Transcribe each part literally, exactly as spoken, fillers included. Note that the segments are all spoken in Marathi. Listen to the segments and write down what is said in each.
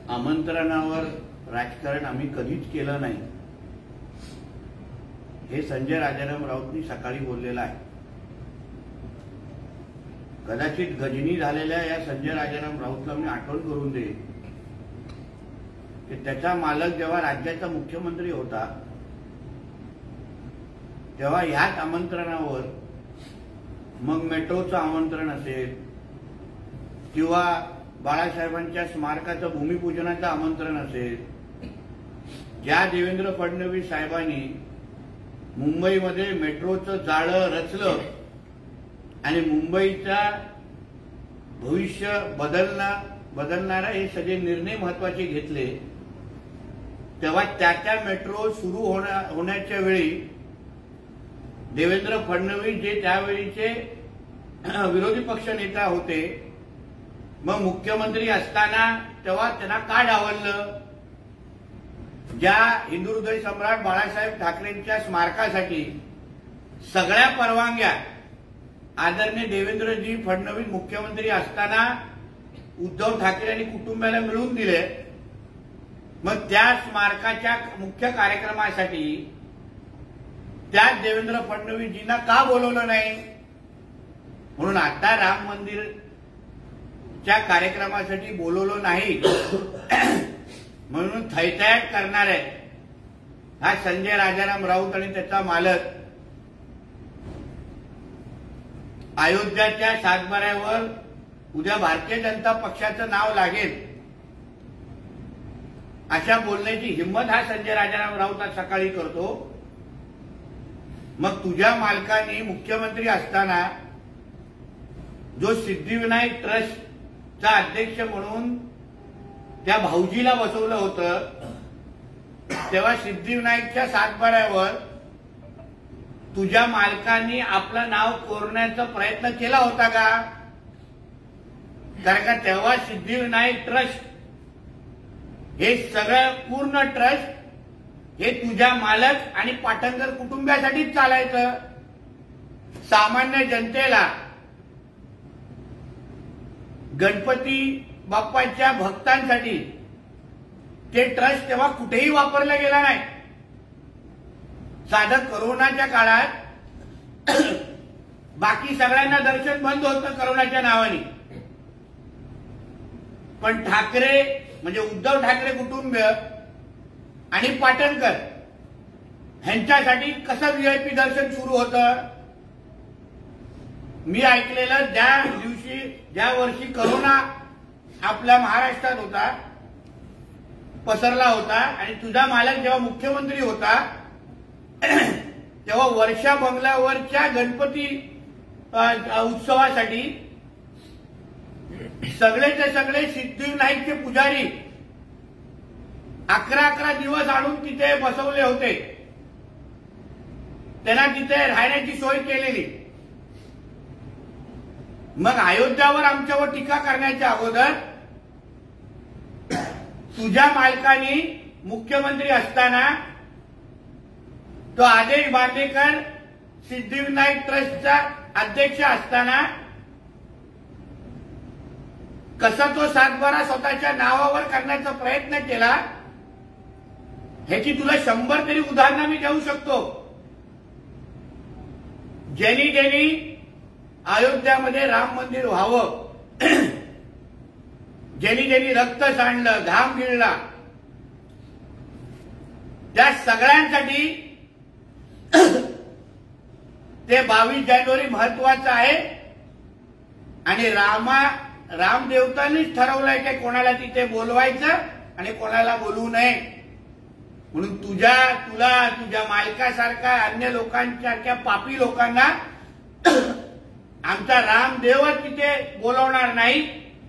आमंत्रणावर राजकारण आम्ही कधीच केलं नाही, हे संजय राजाराम राऊतांनी सकाळी बोललेलं आहे. कदाचित गजनी झालेल्या या संजय राजाराम राऊतला मी आठवण करून देईन की त्याचा मालक जेव्हा राज्याचा मुख्यमंत्री होता तेव्हा ह्याच आमंत्रणावर, मग मेट्रोचं आमंत्रण असेल किंवा बाळासाहेबांच्या स्मारकाचं भूमिपूजनाचं आमंत्रण असेल, ज्या देवेंद्र फडणवीस साहेबांनी मुंबईमध्ये मेट्रोचं जाळं रचलं आणि मुंबईचा भविष्य बदलना बदलणारा हे सगळे निर्णय महत्वाचे घेतले, तेव्हा त्या त्या मेट्रो सुरू होण्या होण्याच्या वेळी देवेंद्र फडणवीस जे त्यावेळीचे विरोधी पक्ष नेता होते, मग मुख्यमंत्री असताना तेव्हा त्यांना का डावललं? ज्या हिंदू हृदय सम्राट बाळासाहेब ठाकरेंच्या स्मारकासाठी सगळ्या परवानग्या आदरणीय देवेंद्रजी फडणवीस मुख्यमंत्री असताना उद्धव ठाकरे आणि कुटुंबाला मिळून दिले, मग त्या स्मारकाच्या मुख्य कार्यक्रमासाठी त्याच देवेंद्र फडणवीसजींना का बोलवलं नाही? म्हणून आता राम मंदिरच्या कार्यक्रमासाठी बोलवलं नाही म्हणून थैथयाट करणार आहे हा संजय राजाराम राऊत आणि त्याचा मालक. अयोध्याच्या सातबाऱ्यावर उद्या भारतीय जनता पक्षाचं नाव लागेल अशा बोलण्याची हिंमत हा संजय राजाराम राऊत आज सकाळी करतो. मग तुझ्या मालकाने मुख्यमंत्री असताना जो सिद्धिविनायक ट्रस्टचा अध्यक्ष म्हणून त्या भाऊजीला बसवलं होतं, तेव्हा सिद्धिविनायकच्या सातबाऱ्यावर तुझ्या मालकांनी आपलं नाव कोरण्याचा प्रयत्न केला होता का? कारण का तेव्हा सिद्धिविनायक ट्रस्ट हे सगळं पूर्ण ट्रस्ट हे तुझ्या मालक आणि पाटणकर कुटुंबियासाठीच चालायचं. सामान्य जनतेला, गणपती बाप्पाच्या भक्तांसाठी ते ट्रस्ट तेव्हा कुठेही वापरला गेला नाही. साधं कोरोनाच्या काळात बाकी सगळ्यांना दर्शन बंद होतं कोरोनाच्या नावाने, पण ठाकरे म्हणजे उद्धव ठाकरे कुटुंब आणि पाटणकर ह्यांच्यासाठी कसं व्हीआयपी दर्शन सुरू होतं? मी ऐकलेलं, ज्या दिवशी ज्या वर्षी कोरोना आपल्या महाराष्ट्रात होता, पसरला होता आणि तुझा मालक जेव्हा मुख्यमंत्री होता तेव्हा वर्षा बंगल्यावरच्या गणपती उत्सवासाठी सगळेचे सगळे सिद्धिविनायकचे पुजारी अकरा अकरा दिवस आणून तिथे बसवले होते. त्यांना तिथे राहण्याची सोय केलेली. मग अयोध्यावर आमच्यावर टीका करण्याच्या अगोदर तुझ्या मालकाने मुख्यमंत्री असताना तो आदेश बांदेकर सिद्धिविनायक ट्रस्टचा अध्यक्ष असताना कसा तो सातबारा स्वतःच्या नावावर करण्याचा प्रयत्न केला, ह्याची तुला शंभर तरी उदाहरणं मी देऊ शकतो. ज्यांनी ज्यांनी अयोध्यामध्ये राम मंदिर व्हावं, ज्यांनी ज्यांनी रक्त सांडलं, घाम गिळला, त्या सगळ्यांसाठी ते बावीस जानेवारी महत्वाचं आहे. आणि रामा रामदेवतांनीच ठरवलंय की कोणाला तिथे बोलवायचं आणि कोणाला बोलवू नये. म्हणून तुझ्या तुला तुझ्या मालकासारख्या अन्य लोकांसारख्या पापी लोकांना आमचा रामदेवच तिथे बोलवणार नाही.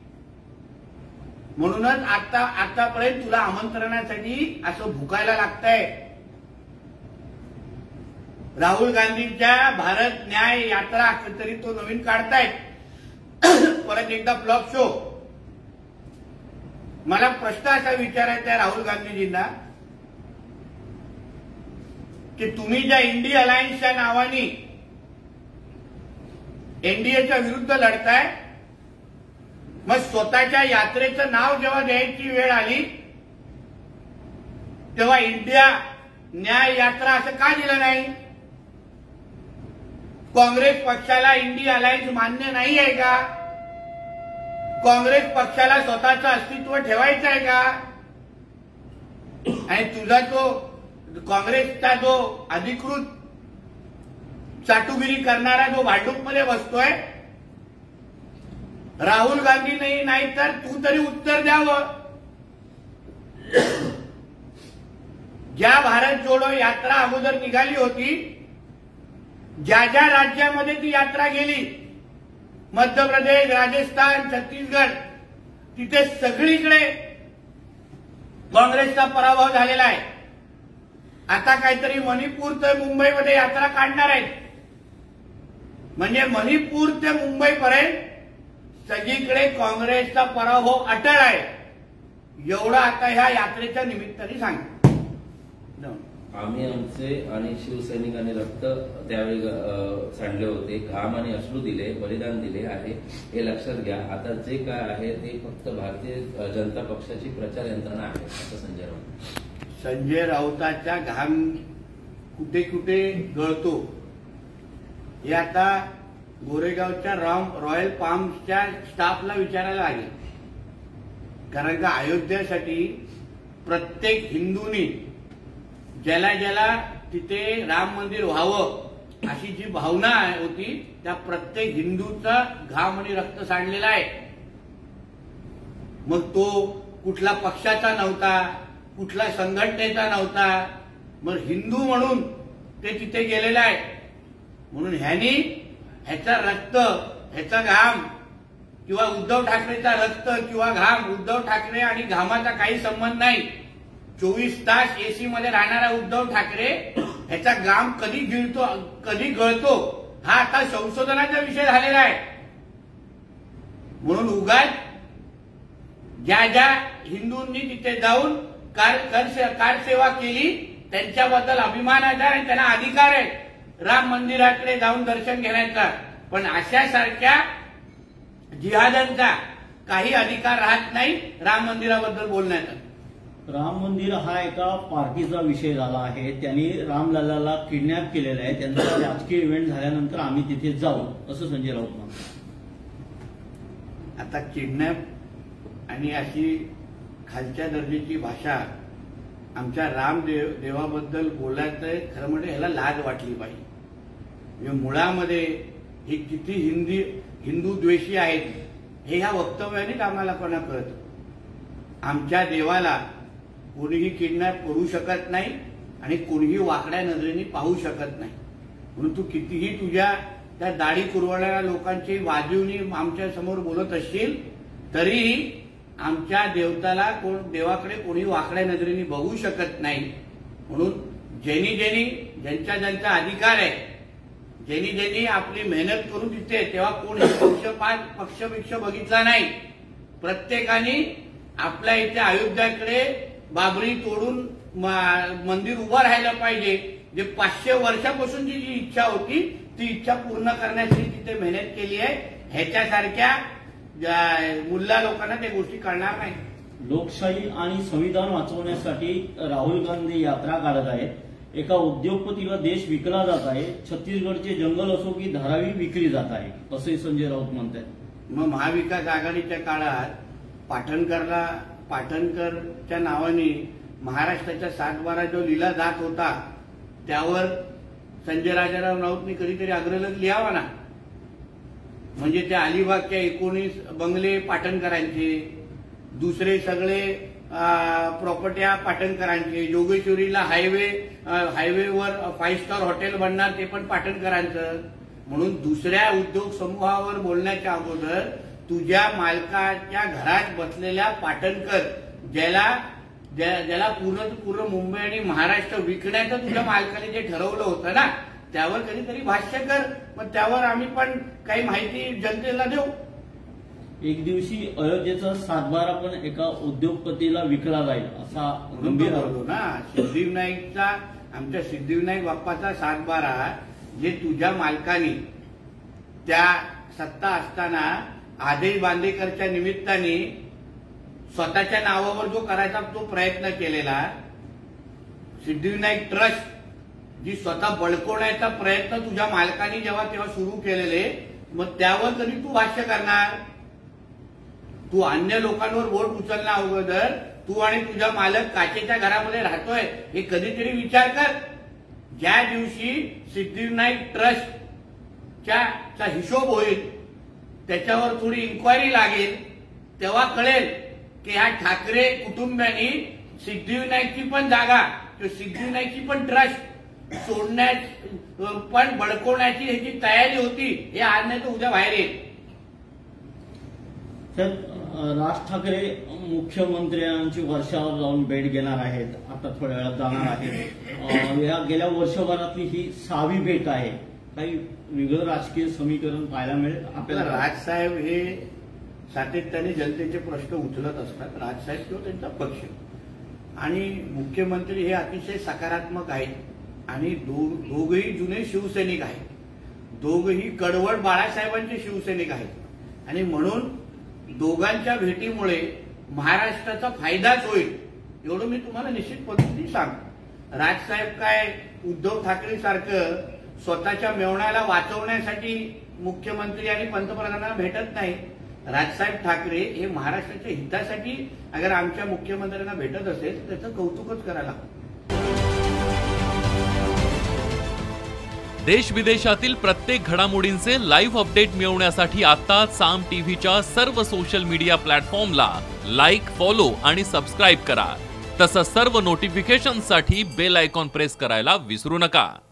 म्हणूनच आता आतापर्यंत तुला आमंत्रणासाठी असं भुकायला लागतंय. राहुल गांधींच्या भारत न्याय यात्रा तरी तो नवीन काढतायत, परत एकदा फ्लॉप शो. मला प्रश्न असा विचारायचा आहे राहुल गांधीजींना की तुम्ही ज्या इंडी अलायन्सच्या नावाने एनडीएच्या विरुद्ध लढताय, मग स्वतःच्या यात्रेचं नाव जेव्हा द्यायची वेळ आली तेव्हा इंडिया न्याय यात्रा असं का दिलं नाही? काँग्रेस पक्षाला इंडी अलायन्स मान्य नाही आहे का? काँग्रेस पक्षाला स्वतःचं अस्तित्व ठेवायचं आहे का? आणि तुझा तो काँग्रेसचा जो अधिकृत चाटुगिरी करणारा जो भांडूपमध्ये बसतोय राहुल गांधी नाही नाही तर तू तरी उत्तर द्यावं. ज्या भारत जोडो यात्रा अगोदर निघाली होती, ज्या ज्या राज्यामध्ये ती यात्रा गेली, मध्य प्रदेश, राजस्थान, छत्तीसगड, तिथे सगळीकडे काँग्रेसचा पराभव झालेला आहे. आता काहीतरी मणिपूर ते मुंबईमध्ये यात्रा काढणार आहेत. म्हणजे मणिपूर ते मुंबईपर्यंत सगळीकडे काँग्रेसचा पराभव अटळ आहे. एवढं आता ह्या यात्रेच्या निमित्ताने सांगतो. आम्ही आमचे आणि शिवसैनिकांनी रक्त त्यावेळी सांडले होते, घाम आणि अश्रू दिले, बलिदान दिले आहे, हे लक्षात घ्या. आता जे काय आहे ते फक्त भारतीय जनता पक्षाची प्रचार यंत्रणा आहे, असं संजय राऊत. संजय राऊताचा घाम कुठे कुठे गळतो हे आता गोरेगावच्या रॉयल पाम्सच्या स्टाफला विचारायला लागेल. कारण का अयोध्येसाठी प्रत्येक हिंदूंनी ज्याला ज्याला तिथे राम मंदिर व्हावं अशी जी भावना होती त्या प्रत्येक हिंदूचा घाम आणि रक्त सांडलेला आहे. मग तो कुठला पक्षाचा नव्हता, कुठला संघटनेचा नव्हता, मग हिंदू म्हणून ते तिथे गेलेला आहे. म्हणून ह्यानी ह्याचा रक्त, ह्याचा घाम किंवा उद्धव ठाकरेचा रक्त किंवा घाम, उद्धव ठाकरे आणि घामाचा काही संबंध नाही. चोवीस तास एसी मध्ये राहणारा उद्धव ठाकरे ह्याचा घाम कधी गिळतो, कधी गळतो हा आता संशोधनाचा विषय झालेला आहे. म्हणून उगाच ज्या ज्या हिंदूंनी तिथे जाऊन कार कारसेवा केली त्यांच्याबद्दल अभिमानाचा आणि त्यांना अधिकार आहे राम मंदिराकडे जाऊन दर्शन घेण्याचा. पण अशासारख्या जिहाद्यांचा काही अधिकार राहत नाही राम मंदिराबद्दल बोलण्याचा. राम मंदिर हा एका पार्टीचा विषय झाला आहे. त्यांनी रामलल्लाला किडनॅप केलेला आहे. त्यांचा राजकीय इव्हेंट झाल्यानंतर आम्ही तिथे जाऊ असं संजय राऊत म्हणतात. आता किडनॅप आणि अशी खालच्या दर्जाची भाषा आमच्या रामदेव देवाबद्दल बोलायचं खरं म्हणजे ह्याला लाज वाटली पाहिजे. म्हणजे मुळामध्ये हे किती हिंदी हिंदू द्वेषी आहेत हे ह्या वक्तव्यानेच आम्हाला कोणा कळतं. आमच्या देवाला कोणीही किडनॅप करू शकत नाही आणि कोणीही वाकड्या नजरेने पाहू शकत नाही. म्हणून तू कितीही तुझ्या त्या दाढी कुरवणाऱ्या लोकांची वाजवणी आमच्या समोर बोलत असशील तरी आमच्या देवताला कोण देवाकडे कोणी वाकड्या नजरेने बघू शकत नाही. म्हणून ज्यांनी ज्यांनी ज्यांच्या ज्यांचा अधिकार आहे, ज्यांनी ज्यांनी आपली मेहनत करून तिथे तेव्हा कोण पक्षपात पक्षभिक्ष बघितला नाही. प्रत्येकाने आपल्या इथे अयोध्याकडे बाबरी तोडून मंदिर उभं राहायला पाहिजे. जे पाचशे वर्षापासूनची जी इच्छा होती ती इच्छा पूर्ण करण्याची तिथे मेहनत केली आहे. ह्याच्यासारख्या मुल्ला लोकांना त्या गोष्टी कळणार नाही. लोकशाही आणि संविधान वाचवण्यासाठी राहुल गांधी यात्रा काढत आहेत. एका उद्योगपतीला देश विकला जात आहे. छत्तीसगडचे जंगल असो की धारावी विकली जात आहे असे संजय राऊत म्हणतात. मग महाविकास आघाडीच्या काळात पाटणकरला पाटणकरच्या नावाने महाराष्ट्राच्या सातबारा जो लिहिला जात होता त्यावर संजय राजाराम राऊतनी कधीतरी अग्रलेख लिहावा ना. म्हणजे त्या अलिबागच्या एकोणीस बंगले पाटणकरांचे, दुसरे सगळे प्रॉपर्ट्या पाटणकरांचे, जोगेश्वरीला हायवे हायवेवर फाईव्ह स्टार हॉटेल बनणार ते पण पाटणकरांचं. म्हणून दुसऱ्या उद्योग समूहावर बोलण्याच्या अगोदर तुझ्या मालकाच्या घरात बसलेल्या पाटणकर ज्याला ज्याला पूर्ण पूर्ण मुंबई आणि महाराष्ट्र विकण्याचं तुझ्या मालकाने जे ठरवलं होतं ना त्यावर कधीतरी भाष्य कर. मग त्यावर आम्ही पण काही माहिती जनतेला देऊ. एक दिवशी अयोध्येचा सातबारा पण एका उद्योगपतीला विकला जाईल असा गंभीर बोलतो ना. सिद्धिविनायकचा आमच्या सिद्धिविनायक बाप्पाचा सातबारा जे तुझ्या मालकाने त्या सत्ता असताना आदेश बांदेकरच्या निमित्ताने स्वतःच्या नावावर जो करायचा तो प्रयत्न केलेला सिद्धिविनायक ट्रस्ट जी स्वतः बळकवण्याचा प्रयत्न तुझ्या मालकाने जेव्हा तेव्हा सुरू केलेले, मग त्यावर कधी तू भाष्य करणार? तू अन्य लोकांवर बोट उचलण्या अगोदर तू आणि तुझा मालक काचेच्या घरामध्ये राहतोय हे कधीतरी विचार कर. ज्या दिवशी सिद्धिविनायक ट्रस्टच्या हिशोब होईल, त्याच्यावर थोडी इन्क्वायरी लागेल, तेव्हा कळेल की ह्या ठाकरे कुटुंबियांनी सिद्धिविनायकची पण जागा किंवा सिद्धिविनायकची पण ट्रस्ट सोडण्याची पण बळकवण्याची ह्याची तयारी होती. हे आज नाही तर उद्या बाहेर येईल. तर राज ठाकरे मुख्यमंत्र्यांची वर्षावर जाऊन भेट घेणार आहेत, आता थोड्या वेळात जाणार आहेत. या गेल्या वर्षभरातली ही सहावी भेट आहे. काही वेगळं राजकीय समीकरण पाहायला मिळेल आपल्याला? राजसाहेब हे सातत्याने जनतेचे प्रश्न उचलत असतात. राजसाहेब किंवा त्यांचा पक्ष आणि मुख्यमंत्री हे अतिशय सकारात्मक आहेत आणि दोघही जुने शिवसैनिक आहेत. दोघही कडवड बाळासाहेबांचे शिवसैनिक आहेत आणि म्हणून दोघांच्या भेटीमुळे महाराष्ट्राचा फायदाच होईल एवढं मी तुम्हाला निश्चित पद्धतीने सांगतो. राजसाहेब काय उद्धव ठाकरे सारखं स्वतःच्या मेवण्याला वाचवण्यासाठी मुख्यमंत्री आणि पंतप्रधानांना भेटत नाही. राजसाहेब ठाकरे हे महाराष्ट्राच्या हितासाठी अगर आमच्या मुख्यमंत्र्यांना भेटत असेल तर त्याचं कौतुकच करायला. देश विदेशातील प्रत्येक घडामोडींचे लाईव्ह अपडेट मिळवण्यासाठी आता साम टीव्हीच्या सर्व सोशल मीडिया प्लॅटफॉर्मला लाईक, फॉलो आणि सबस्क्राईब करा. तसंच सर्व नोटिफिकेशनसाठी बेल आयकॉन प्रेस करायला विसरू नका.